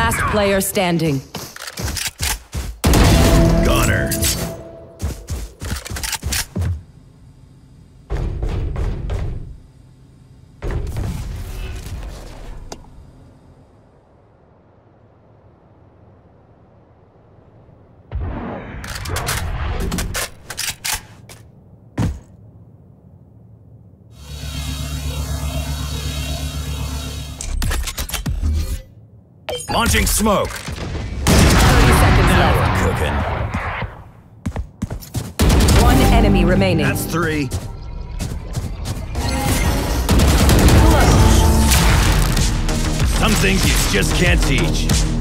Last player standing. Gunner. Launching smoke. 30 seconds Now left. we're cooking. One enemy remaining. That's 3. Some things you just can't teach.